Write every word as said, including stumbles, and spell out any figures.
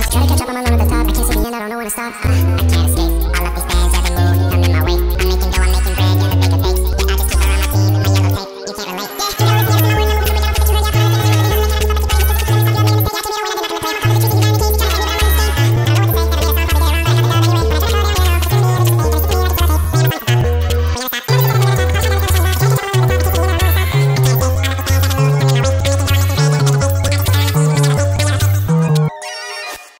Try to catch up, I'm alone at the top. I can't see the end, I don't know when to stop. uh, I can't